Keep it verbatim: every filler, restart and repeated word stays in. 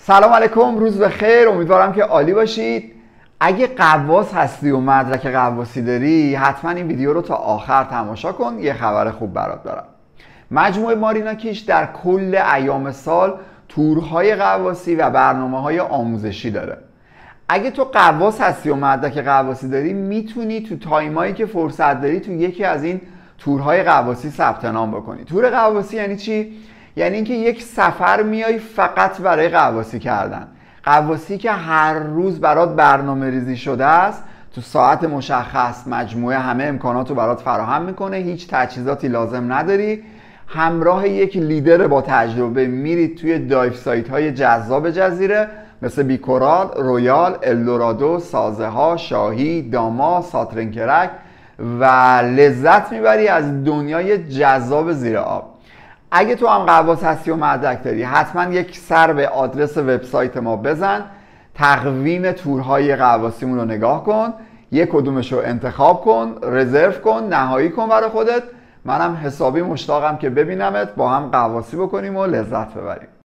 سلام علیکم، روز بخیر. امیدوارم که عالی باشید. اگه غواص هستی و مدرک غواصی داری حتما این ویدیو رو تا آخر تماشا کن. یه خبر خوب برات دارم. مجموعه ماریناکیش در کل ایام سال تورهای غواصی و برنامه‌های آموزشی داره. اگه تو غواص هستی و مدرک غواصی داری میتونی تو تایمایی که فرصت داری تو یکی از این تورهای غواصی ثبت نام بکنی. تور غواصی یعنی چی؟ یعنی اینکه یک سفر میای فقط برای غواصی کردن. غواصی که هر روز برات برنامه ریزی شده است، تو ساعت مشخص مجموعه همه امکانات رو برات فراهم میکنه، هیچ تجهیزاتی لازم نداری، همراه یک لیدر با تجربه میرید توی دایف سایت های جذاب جزیره مثل بیکورال، رویال، الدورادو، سازه ها، شاهی، داما، ساترنکرک و لذت میبری از دنیای جذاب زیر آب. اگه تو هم غواص هستی و مدرک داری حتما یک سر به آدرس وبسایت ما بزن، تقویم تورهای غواصیمون رو نگاه کن، یک کدومش رو انتخاب کن، رزرو کن، نهایی کن برای خودت. منم حسابی مشتاقم که ببینمت، با هم غواصی بکنیم و لذت ببریم.